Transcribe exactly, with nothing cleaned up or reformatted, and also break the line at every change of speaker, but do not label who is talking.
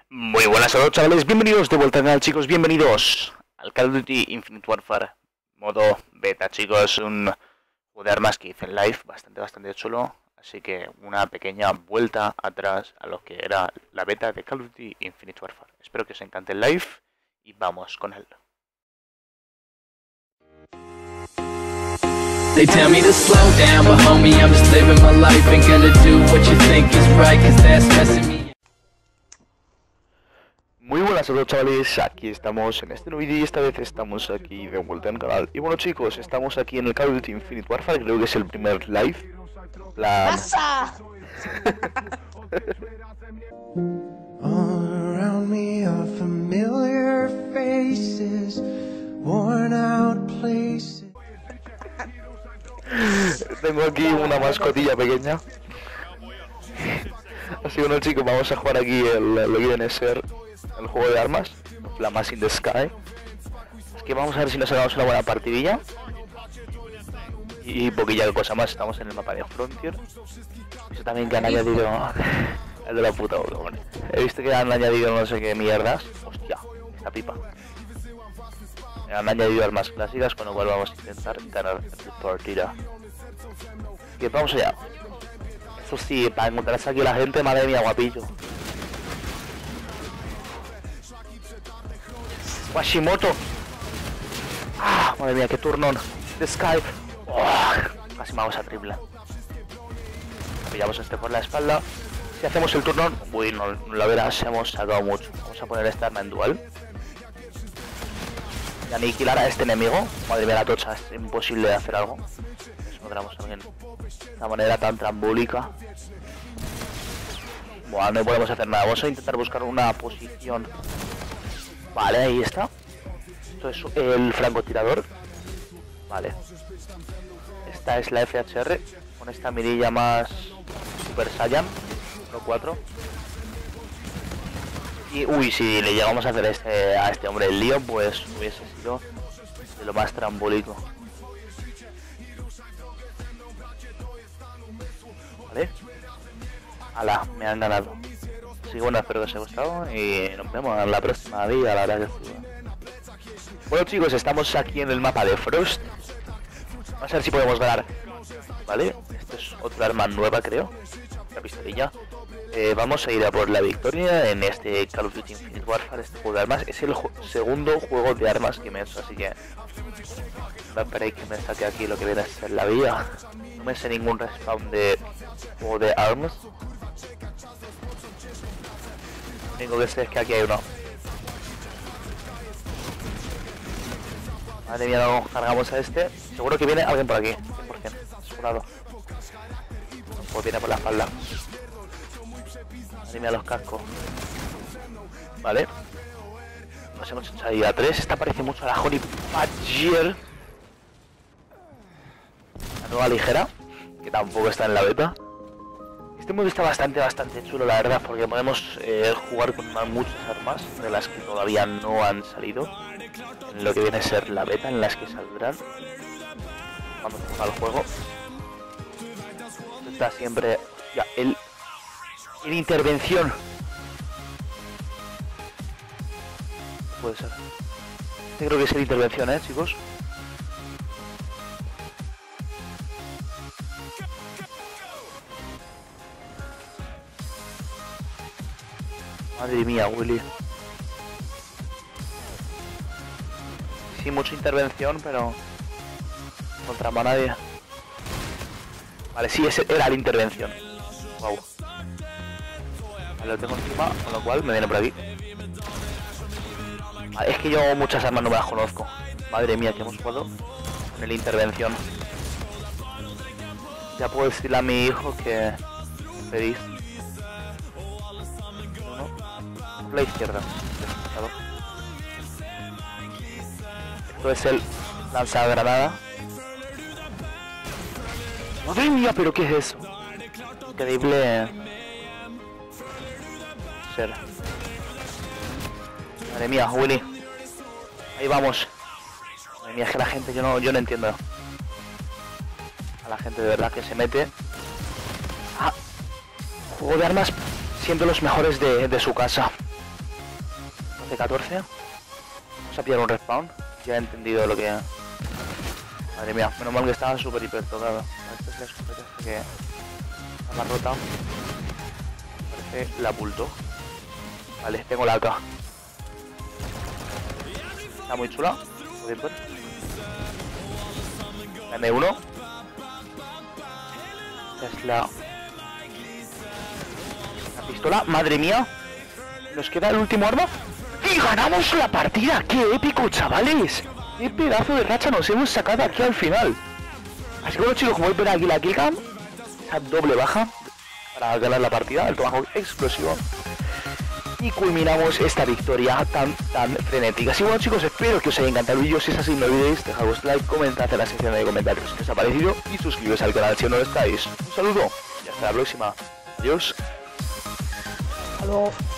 Muy buenas a todos, chavales, bienvenidos de vuelta al canal, chicos, bienvenidos al Call of Duty Infinite Warfare modo beta, chicos, un juego de armas que hice en live, bastante, bastante chulo, así que una pequeña vuelta atrás a lo que era la beta de Call of Duty Infinite Warfare. Espero que os encante el live y vamos con él.
They tell me to slow down, but homie, I'm just living my life. Ain't gonna do what you think is right, cause that's messing me.
Muy buenas a todos, chavales, aquí estamos en este nuevo vídeo y esta vez estamos aquí de vuelta en el canal. Y bueno, chicos, estamos aquí en el Call of Duty Infinite Warfare, creo que es el primer live. Plan...
¡Pasa!
All around me are familiar faces, worn out places.
Tengo aquí una mascotilla pequeña. Así que bueno, chicos, vamos a jugar aquí el, lo que viene a ser el juego de armas, la Mass in the Sky. Es que vamos a ver si nos sacamos una buena partidilla. Y poquilla de cosa más, estamos en el mapa de Frontier. Eso también que han añadido... El de la puta boca, hombre. He visto que han añadido no sé qué mierdas. Hostia, esta pipa. Han añadido armas clásicas, con lo cual vamos a intentar ganar la partida. Que vamos allá. Eso sí, para encontrarse aquí la gente, madre mía, guapillo. Washimoto. Ah, madre mía, qué turnón. The Sky. Oh, casi me vamos a triple. Pillamos este por la espalda. Si hacemos el turnón, uy, no, no la verás, hemos sacado mucho. Vamos a poner esta arma en dual. Y aniquilar a este enemigo. Madre mía, la tocha, es imposible de hacer algo. Encontramos a alguien de esta manera tan trambólica. Bueno, no podemos hacer nada. Vamos a intentar buscar una posición. Vale, ahí está. Esto es el francotirador. Vale. Esta es la F H R. Con esta mirilla más Super Saiyan uno cuatro. Y uy, si le llegamos a hacer este, a este hombre el lío, pues hubiese sido de lo más trambólico. Vale. Ala, me han ganado. Así que bueno, espero que os haya gustado y nos vemos en la próxima vida, la verdad que sí. Bueno, chicos, estamos aquí en el mapa de Frost. Vamos a ver si podemos ganar. Vale, esto es otra arma nueva, creo. La pistolilla. Eh, vamos a ir a por la victoria en este Call of Duty Infinite Warfare, este juego de armas. Es el ju segundo juego de armas que me he hecho, así que no esperéis que me saque aquí lo que viene a ser la vida. No me sé ningún respawn de juego de armas. Lo único que sé es que aquí hay uno. Madre mía, no cargamos a este. Seguro que viene alguien por aquí, cien por cien, asegurado. Pues viene por la espalda. Madre mía, los cascos. Vale. Nos hemos hecho ahí a tres. Esta parece mucho a la Honey Badger. La nueva ligera, que tampoco está en la beta. Este modo está bastante, bastante chulo, la verdad, porque podemos eh, jugar con muchas armas de las que todavía no han salido. En lo que viene a ser la beta, en las que saldrán cuando se ponga el juego. Está siempre... Ya, el... En intervención. Puede ser. Este creo que es el intervención, eh, chicos. Madre mía, Willy. Sí, mucha intervención, pero no encontramos a nadie. Vale, sí, ese era la intervención. Wow. Vale, lo tengo encima, con lo cual me viene por aquí. Vale, es que yo muchas armas no me las conozco. Madre mía, que hemos jugado con la intervención. Ya puedo decirle a mi hijo que pedís. La izquierda. Esto es el lanzagranada. Madre mía, pero ¿qué es eso? Increíble ser. Madre mía, Willy. Ahí vamos. Madre mía, es que la gente, yo no, yo no entiendo. A la gente de verdad que se mete. Ah, juego de armas siendo los mejores de, de su casa. doce catorce. Vamos a pillar un respawn. Ya he entendido lo que... Madre mía, menos mal que estaba súper hiper tocado. Esta es la escopeta que... Está rota. Parece la bulto. Vale, tengo la A K. Está muy chula. M uno. Esta es la... La pistola. Madre mía. Nos queda el último arma. ¡Y ganamos la partida! ¡Qué épico, chavales! ¡Qué pedazo de racha nos hemos sacado aquí al final! Así que bueno, chicos, como veis, ver aquí la killcam, esa doble baja para ganar la partida, el tomahawk explosivo. Y culminamos esta victoria tan, tan frenética. Así que bueno, chicos, espero que os haya encantado el vídeo. Si es así, no olvidéis dejar vuestro like, comentad en la sección de comentarios qué os ha parecido y suscribiros al canal si no lo estáis. Un saludo y hasta la próxima. Adiós.
Hasta luego.